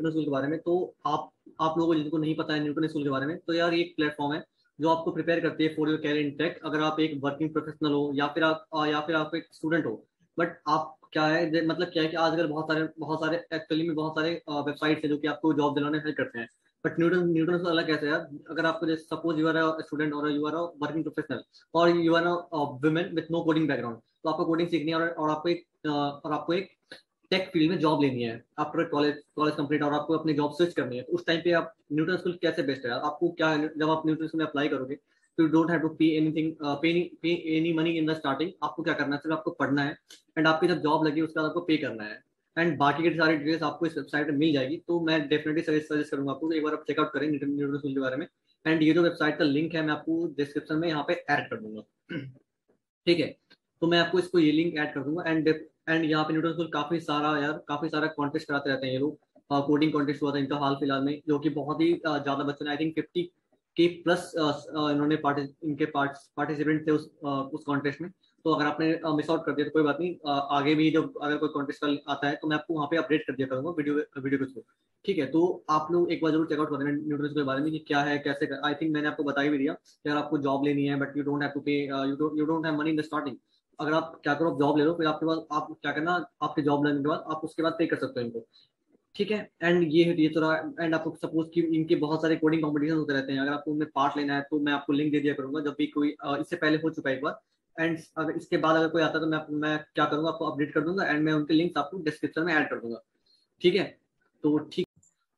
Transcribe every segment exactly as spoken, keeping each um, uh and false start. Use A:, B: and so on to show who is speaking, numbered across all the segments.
A: Newton school के बारे में, तो आप आप लोगों को जिनको नहीं पता है न्यूटन स्कूल के बारे में, तो यार ये एक प्लेटफॉर्म है जो आपको प्रिपेयर करती है for your career in tech. अगर आप एक वर्किंग प्रोफेशनल हो या फिर आप या फिर आप एक स्टूडेंट हो, बट आप क्या है जे- मतलब क्या है कि आजकल बहुत सारे बहुत सारे एक्चुअली में बहुत सारे वेबसाइट्स हैं जो कि आपको जॉब दिलाने में हेल्प करते हैं। बट न्यूटन न्यूटन से अलग कैसे है यार? अगर आपको जैसे suppose you are a student और you are a working professional और you are a woman with no coding background, तो आपको कोडिंग सीखनी है और, और आपको एक अ, और आपको एक टेक फील्ड में जॉब लेनी है आफ्टर कॉलेज कॉलेज कंप्लीट, और आपको अपनी जॉब स्विच करनी है। तो उस टाइम पे आप न्यूटन स्कूल कैसे बेस्ट है यार? आपको क्या है, जब आप न्यूटन स्कूल में अप्लाई करोगे तो you don't have to pay anything, pay pay any money in the starting. आपको क्या करना है, सिर्फ आपको पढ़ना है एंड आपकी जब जॉब लगी उसके बाद आपको पे करना है। एंड बाकी की सारी डिटेल्स आपको इस वेबसाइट में मिल जाएगी। तो मैं डेफिनेटली सजेस्ट सजेस्ट करूंगा आपको कि एक बार आप चेकआउट करें न्यूटन न्यूटन स्कूल के बारे में। एंड ये जो वेबसाइट का लिंक है मैं आपको डिस्क्रिप्शन में यहाँ पे ऐड कर दूंगा। ठीक है, तो मैं आपको इसको ये लिंक ऐड कर दूंगा। एंड एंड यहाँ पे न्यूटन स्कूल काफी सारा यार काफी सारा कॉन्टेस्ट कराते रहते हैं ये लोग। कोडिंग कॉन्टेस्ट हुआ था इनका हाल फिलहाल में, जो कि बहुत ही अ, ज्यादा बच्चों ने, I think fifty K plus इन्होंने पार्टि इनके पार्टिसिपेंट थे उस अ, उस कॉन्टेस्ट में। तो अगर आपने मिस आउट कर दिया तो कोई बात नहीं, अ, आगे भी जब अगर कोई कॉन्टेस्ट आता है तो मैं आपको वहाँ पे अपडेट कर दिया करूंगा वीडियो वीडियो के थ्रू। ठीक है, तो आप लोग एक बार जरूर चेकआउट कर देना न्यूटन के बारे में कि क्या है कैसे। आई थिंक मैंने आपको बता ही भी दिया कि अगर आपको जॉब लेनी है but you don't have to pay, you don't you don't have money in the starting. अगर आप क्या करो, जॉब ले लो, फिर आपके बाद आप क्या करना, आपके जॉब लेने के बाद आप उसके बाद पे कर सकते हो इनको। ठीक है, एंड ये ये तो रहा। एंड आपको सपोज कि इनके बहुत सारे कोडिंग कॉम्पिटिशन होते रहते हैं, अगर आपको उनमें पार्ट लेना है तो मैं आपको लिंक दे दिया करूंगा जब भी कोई अ, इससे पहले हो चुका है एक बार। एंड अगर इसके बाद अगर कोई आता है तो मैं मैं क्या करूंगा, आपको अपडेट कर दूंगा एंड मैं उनके लिंक आपको डिस्क्रिप्शन में ऐड कर दूंगा। ठीक है, तो ठीक,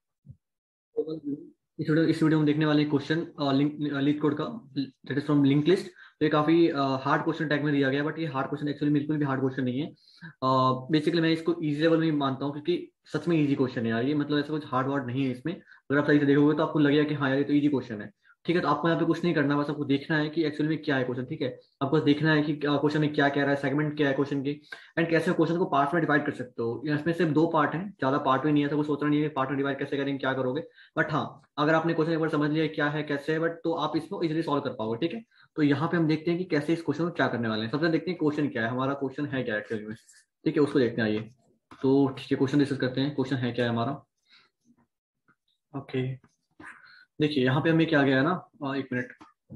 A: इस वीडियो इस वीडियो में देखने वाले क्वेश्चन लिंक लीड कोड का, that is from link list. तो ये काफी हार्ड क्वेश्चन टैग में दिया गया है, बट ये हार्ड क्वेश्चन एक्चुअली बिल्कुल भी हार्ड क्वेश्चन नहीं है। बेसिकली मैं इसको इजी लेवल में ही मानता हूँ, क्योंकि सच में इजी क्वेश्चन है यार ये, मतलब ऐसा कुछ हार्ड वर्ड नहीं है इसमें। अगर आप सही से देखोगे तो आपको लगेगा कि हाँ यार ये तो इजी क्वेश्चन है। ठीक है, तो आपको यहाँ पे कुछ नहीं करना, बस आपको देखना है कि एक्चुअली में क्या है क्वेश्चन। ठीक है, आपको देखना है कि क्वेश्चन में क्या कह रहा है, सेगमेंट क्या है क्वेश्चन के, एंड कैसे क्वेश्चन को पार्ट में डिवाइड कर सकते हो। इसमें सिर्फ दो पार्ट हैं, ज्यादा पार्ट में नहीं है, तो कुछ सोचना नहीं है पार्ट में डिवाइड कैसे करेंगे क्या करोगे। बट हाँ, अगर आपने क्वेश्चन एक बार समझ लिया क्या है कैसे है, बट तो आप इसको इजीली सॉल्व कर पाओगे। ठीक है, तो यहाँ पे हम देखते हैं कि कैसे इस क्वेश्चन को क्या करने वाले हैं। सबसे देखते हैं क्वेश्चन क्या है, हमारा क्वेश्चन है क्या एक्चुअली में। ठीक है, उसको देखते हैं आइए। तो ठीक है, क्वेश्चन डिस्कस करते हैं, क्वेश्चन है क्या है हमारा। ओके, देखिए यहाँ पे हमें क्या गया है ना, आ, एक मिनट।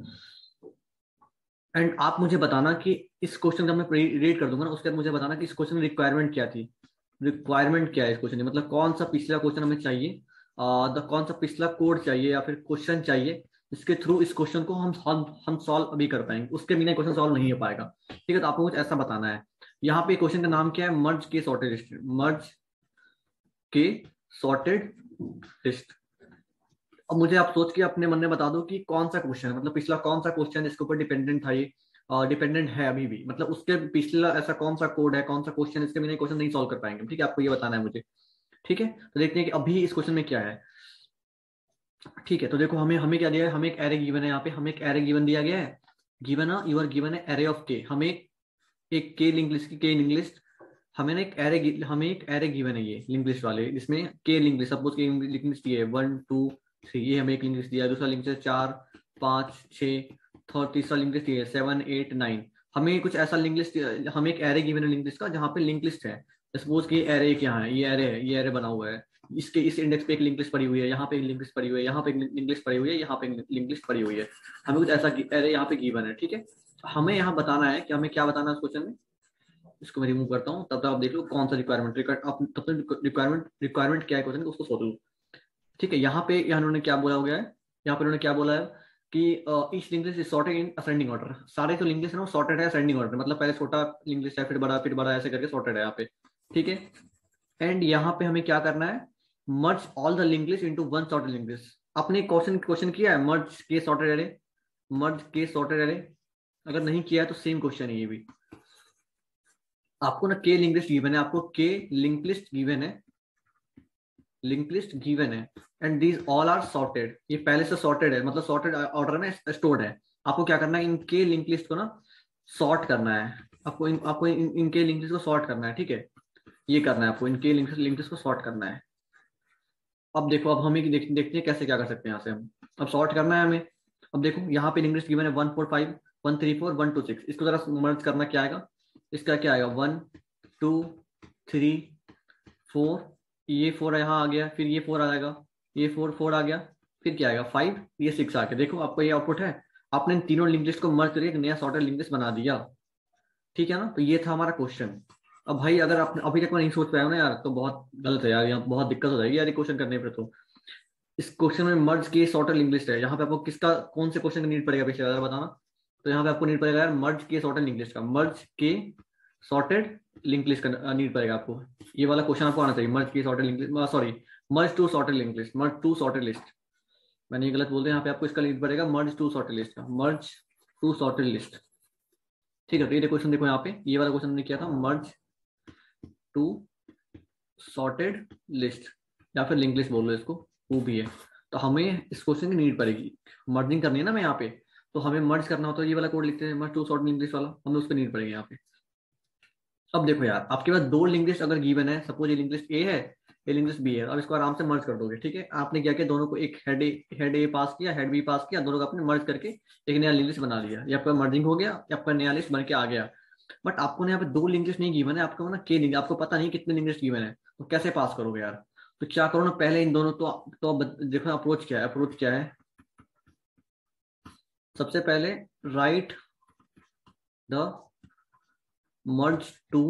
A: एंड आप मुझे बताना कि इस क्वेश्चन का मैं रीड कर दूंगा ना, उसके बाद मुझे बताना कि इस क्वेश्चन में रिक्वायरमेंट क्या थी। रिक्वायरमेंट क्या है इस क्वेश्चन में, मतलब कौन सा पिछला क्वेश्चन हमें चाहिए, द कौन सा पिछला कोड चाहिए या फिर क्वेश्चन चाहिए इसके थ्रू इस क्वेश्चन को हम हम हम सॉल्व अभी कर पाएंगे, उसके बिना क्वेश्चन सॉल्व नहीं हो पाएगा। ठीक है, तो आपको कुछ ऐसा बताना है। यहाँ पे क्वेश्चन का नाम क्या है, मर्ज के सॉर्टेड लिस्ट, मर्ज के सॉर्टेड लिस्ट। अब मुझे आप सोच के अपने मन में बता दो कि कौन सा क्वेश्चन है, मतलब पिछला कौन सा क्वेश्चन इसके ऊपर डिपेंडेंट था, ये डिपेंडेंट है अभी भी, मतलब उसके पिछला ऐसा कौन सा कोड है, कौन सा क्वेश्चन इसके बिना क्वेश्चन नहीं सॉल्व कर पाएंगे। ठीक है, आपको ये बताना है मुझे। ठीक है, तो देखते हैं कि अभी इस क्वेश्चन में क्या है। ठीक है, तो देखो हमें हमें क्या दिया है, हमें एक एरे गिवन है, यहाँ पे हमें एक एरे गिवन दिया गया है। गिवन है, यू आर गिवन है एरे ऑफ के, हमें एक के लिंक लिस्ट की के लिंक लिस्ट, हमें ना एक एरे हमें एक एरे गिवन है ये लिंक लिस्ट वाले, जिसमें के link list, suppose K link list ये है वन टू थ्री, ये हमें एक लिंक लिस्ट दिया है। दूसरा लिंक लिस्ट चार पाँच छः, थर्ड तीसरा लिंक लिस्ट ये है सेवन एट नाइन। हमें कुछ ऐसा लिंक लिस्ट, हमें एक एरे गिवन है लिंक लिस्ट का, जहाँ पे लिंक लिस्ट है। सपोज कि एरे एक यहाँ है, ये एरे है, ये एरे बना हुआ है, इसके इस इंडेक्स पे एक लिंक लिस्ट पड़ी हुई है, यहाँ पे एक लिंक लिस्ट पड़ी हुई है, यहाँ पे एक लिंक लिस्ट पड़ी हुई है, यहाँ पे एक लिंक लिस्ट पड़ी हुई है। हमें कुछ ऐसा एरे यहाँ पे गिवन है। ठीक है, हमें यहाँ बताना है कि हमें क्या बताना है उस क्वेश्चन में। इसको मैं रिमूव करता हूँ, तब तक आप देख लो कौन सा रिक्वायरमेंट आप तब तक रिक्वायरमेंट रिक्वायरमेंट क्या है क्वेश्चन, उसको सोच लो। ठीक है, यहाँ पे यहाँ उन्होंने क्या बोला हो गया है, यहाँ पे उन्होंने क्या बोला है कि each link list is sorted in ascending order. सारे जो लिंक लिस्ट है ना सॉर्टेड है असेंडिंग ऑर्डर, मतलब पहले छोटा लिंक लिस्ट है, फिर बड़ा, फिर बड़ा, ऐसे करके सॉर्टेड है यहाँ पे। ठीक है, एंड यहाँ पे हमें क्या करना है, merge all the link list into one sorted link list. आपने क्वेश्चन क्वेश्चन किया है मर्ज के सॉर्टेड एरे, मर्ज के सॉर्टेड एरे? अगर नहीं किया है तो सेम क्वेश्चन है ये भी। आपको ना के लिंक लिस्ट गिवन है, आपको के लिंक लिस्ट गिवन है, लिंक लिस्ट गिवन है, and these all are sorted. ये पहले से सॉर्टेड है, मतलब सॉर्टेड ऑर्डर में स्टोर्ड है। आपको क्या करना है, इनके लिंक लिस्ट को ना सॉर्ट करना है, आपको इन, आपको इन, इनके लिंक लिस्ट को सॉर्ट करना है। ठीक है, ये करना है आपको, इनके लिंक लिंक लिस्ट को सॉर्ट करना है। अब देखो, अब हमें देख, देखते हैं कैसे क्या कर सकते हैं यहाँ से हम। अब सॉर्ट करना है हमें। अब देखो यहाँ पे लिंक लिस्ट गिवन है one four five one three four one two six, इसको जरा मर्ज करना, क्या आएगा इसका, क्या आएगा वन टू थ्री फोर, ये फोर यहाँ आ गया, फिर ये फोर आ जाएगा, ये फोर फोर आ गया, फिर क्या आएगा फाइव, ये सिक्स आ गया। देखो आपको ये आउटपुट है, आपने इन तीनों लिंक लिस्ट को मर्ज करके एक नया सॉर्टेड लिंक लिस्ट बना दिया। ठीक है ना, तो ये था हमारा क्वेश्चन। अब भाई अगर आप अभी तक मैं नहीं सोच पाया हूं ना यार, तो बहुत गलत है यार, यहाँ बहुत दिक्कत हो जाएगी यार ये क्वेश्चन करने पे। तो इस क्वेश्चन में मर्ज के सॉर्टेड लिंक लिस्ट है, यहाँ पे आपको किसका कौन से क्वेश्चन का नीड पड़ेगा पिछले बार बताना। तो यहाँ पे आपको नीड पड़ेगा यार मर्ज के सॉर्टेड लिंक लिस्ट का, merge K sorted link list का नीड पड़ेगा आपको। ये वाला क्वेश्चन आपको आना चाहिए, merge K sorted link list, sorry merge two sorted link list, merge two sorted list. मैंने ये गलत बोल दिया, यहाँ पे आपको इसका नीड पड़ेगा मर्ज टू सॉर्टेड लिस्ट का, मर्ज टू सॉर्टेड लिस्ट। ठीक है, तो ये क्वेश्चन देखो यहाँ पे, ये वाला क्वेश्चन हमने किया था, मर्ज टू सॉर्टेड लिस्ट या फिर लिंक लिस्ट बोल लो इसको, वो भी है। तो हमें इस क्वेश्चन की नीड पड़ेगी, मर्जिंग करनी है ना मैं यहाँ पे, तो हमें मर्ज करना होता है, ये वाला कोड लिखते हैं merge two sort link list वाला, हमें उसकी नीड पड़ेगी यहाँ पे। अब देखो यार, आपके पास दो लिंक लिस्ट अगर गिवन है, सपोज ये लिंक लिस्ट ए है, ये लिंक लिस्ट बी है, अब इसको आराम से मर्ज कर दोगे। ठीक है, आपने क्या किया, दोनों को एक हेड ए हेड ए पास किया, हेड बी पास किया, दोनों को आपने मर्ज करके एक नया लिंक लिस्ट बना लिया, ये आपका मर्जिंग हो गया, ये आपका नया लिस्ट बन के आ गया। बट आपको यहाँ पे दो लिंक लिस्ट नहीं गिवन है, आपको ना के लिंक, आपको पता नहीं कितने लिंक लिस्ट गिवन है, तो कैसे पास करोगे यार। तो क्या करो ना, पहले इन दोनों, तो तो देखो अप्रोच क्या है, अप्रोच क्या है, सबसे पहले write the merge two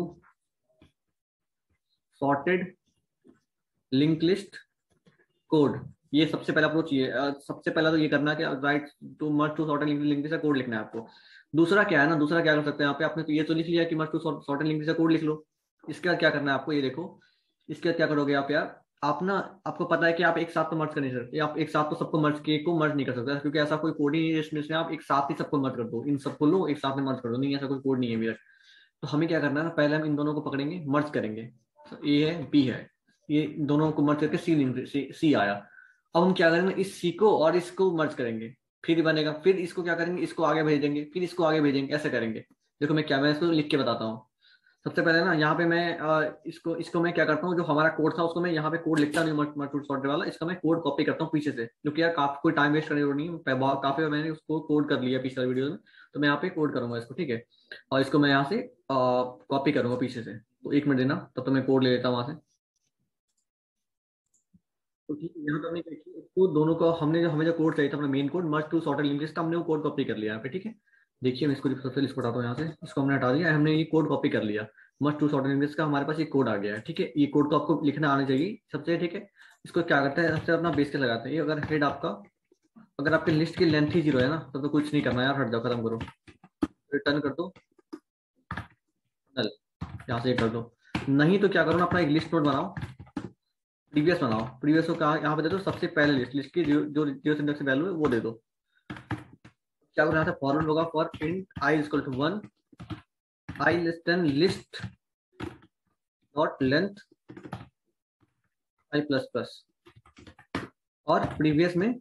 A: sorted link list code. ये सबसे पहला अप्रोच, ये अ, सबसे पहला तो ये करना है कि write to merge two sorted link list का कोड लिखना है आपको। दूसरा क्या है ना, दूसरा क्या कर सकते हैं यहाँ पे, आपने तो ये तो लिख लिया कि merge two sorted link list का कोड लिख लो। इसके बाद क्या करना है आपको, ये देखो, इसके बाद क्या करोगे आप यार, आप ना, आपको पता है कि आप एक साथ तो मर्ज कर नहीं सकते, आप एक साथ तो सबको मर्ज के को मर्ज नहीं कर सकते, क्योंकि ऐसा कोई कोड ही नहीं है जिसमें आप एक साथ ही सबको मर्ज कर दो, इन सबको लो एक साथ में मर्ज कर दो, नहीं ऐसा कोई कोड नहीं है अभी तक। तो हमें क्या करना है ना, पहले हम इन दोनों को पकड़ेंगे, मर्ज करेंगे, ए है बी है, ये दोनों को मर्ज करके सी सी, सी आया। अब हम क्या करेंगे, इस सी को और इसको मर्ज करेंगे, फिर बनेगा, फिर इसको क्या करेंगे, इसको आगे भेजेंगे, फिर इसको आगे भेजेंगे, ऐसे करेंगे। देखो मैं क्या, मैं इसको लिख के बताता हूँ। सबसे पहले ना यहाँ पे मैं अ, इसको इसको मैं क्या करता हूँ, जो हमारा कोड था उसको मैं यहाँ पे कोड लिखता नहीं, मल्टीपल सॉर्टेड वाला, इसका मैं कोड कॉपी करता हूँ पीछे से, जो कि यार काफी कोई टाइम वेस्ट करने की जरूरत नहीं है, बहुत- काफी बार मैंने उसको कोड कर लिया पिछले वीडियो में। तो मैं यहाँ पे कोड करूंगा इसको, ठीक है, और इसको मैं यहाँ से कॉपी करूंगा पीछे से। तो एक मिनट देना, तब तो मैं कोड ले लेता हूँ वहां से। तो ठीक है, यहाँ पे हमने क्या किया, इसको दोनों को हमने जो हमें जो कोड चाहिए था अपना main code merge two sorted link list का, हमने वो कोड कॉपी कर लिया यहाँ पे। ठीक है, देखिए मैं इसको सबसे इसको हटाता हूँ यहाँ से, इसको हमने हटा दिया, हमने ये कोड कॉपी कर लिया, merge two sorted link list का हमारे पास ये कोड आ गया है। ठीक है, ये कोड तो आपको लिखना आना चाहिए सबसे। ठीक है, इसको क्या करता है, सबसे अपना बेस के लगाते हैं, ये अगर हेड आपका, अगर आपके लिस्ट की लेंथ ही जीरो है ना, तब तो कुछ नहीं करना यार, हट जाओ, खत्म करो, रिटर्न कर दो नल, यहाँ से कर दो। नहीं तो क्या करो ना, अपना एक लिस्ट नोड बनाओ, प्रीवियस बनाओ, प्रीवियस को कहा यहाँ पे दे दो, सबसे पहले लिस्ट लिस्ट की जो जो जीरो सिंटेक्स वैल्यू है वो दे दो। क्या करो यहाँ से, फॉरवर्ड होगा for int I is equal to one, I less than list dot length I plus plus, और प्रीवियस में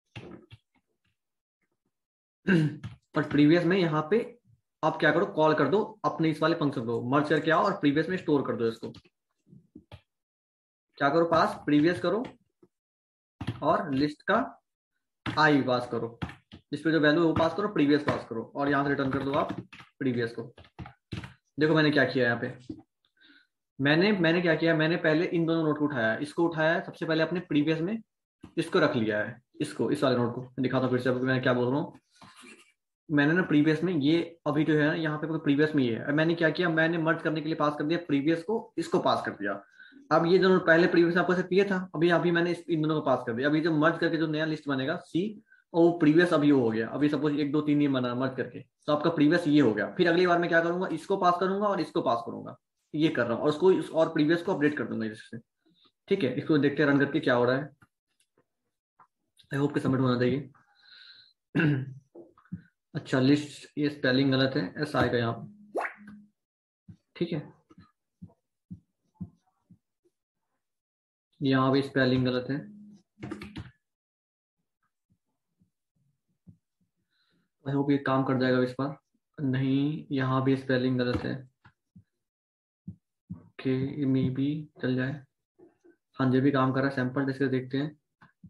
A: और प्रीवियस में यहाँ पे आप क्या करो, कॉल कर दो अपने इस वाले फंक्शन को, मर्ज करके आओ और प्रीवियस में स्टोर कर दो इसको। क्या करो, पास प्रीवियस करो और लिस्ट का आई पास करो, जिस पे जो वैल्यू है वो पास करो, प्रीवियस पास करो, और यहाँ से रिटर्न कर दो आप प्रीवियस को। देखो मैंने क्या किया यहाँ पे, मैंने मैंने क्या किया, मैंने पहले इन दोनों नोट को उठाया है, इसको उठाया है सबसे पहले अपने प्रीवियस में, इसको रख लिया है, इसको इस वाले नोट को दिखाता हूँ फिर से, मैं क्या बोल रहा हूँ। मैंने ना प्रीवियस में ये अभी जो है ना यहाँ पे प्रीवियस में ये है, मैंने क्या किया, मैंने मर्ज करने के लिए पास कर दिया प्रीवियस को, इसको पास कर दिया। अब ये जो पहले प्रीवियस आपको से पिए था, अभी अभी मैंने इस इन दोनों को पास कर दिया, अभी जो मर्ज करके जो नया लिस्ट बनेगा सी, और वो प्रीवियस अभी वो हो गया, अभी सपोज एक दो तीन ये बना मर्ज करके, तो आपका प्रीवियस ये हो गया। फिर अगली बार मैं क्या करूंगा, इसको पास करूंगा और इसको पास करूंगा, ये कर रहा हूँ, और उसको और प्रीवियस को अपडेट कर दूंगा इससे। ठीक है, इसको देखते हैं रन करके क्या हो रहा है, आई होप कि सबमिट होना चाहिए। अच्छा, लिस्ट ये स्पेलिंग गलत है, एस आएगा यहाँ पे। ठीक है, यहाँ भी स्पेलिंग गलत है, आई होप ये काम कर जाएगा इस बार। नहीं, यहाँ भी स्पेलिंग गलत है, के में भी चल जाए। हाँ जी, भी काम कर रहा है, सैंपल टेस्ट करके देखते हैं,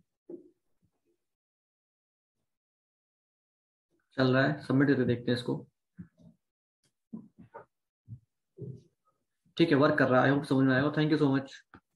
A: चल रहा है, सबमिट करके देखते हैं इसको। ठीक है, वर्क कर रहा है, आई होप समझ में आएगा, थैंक यू सो मच।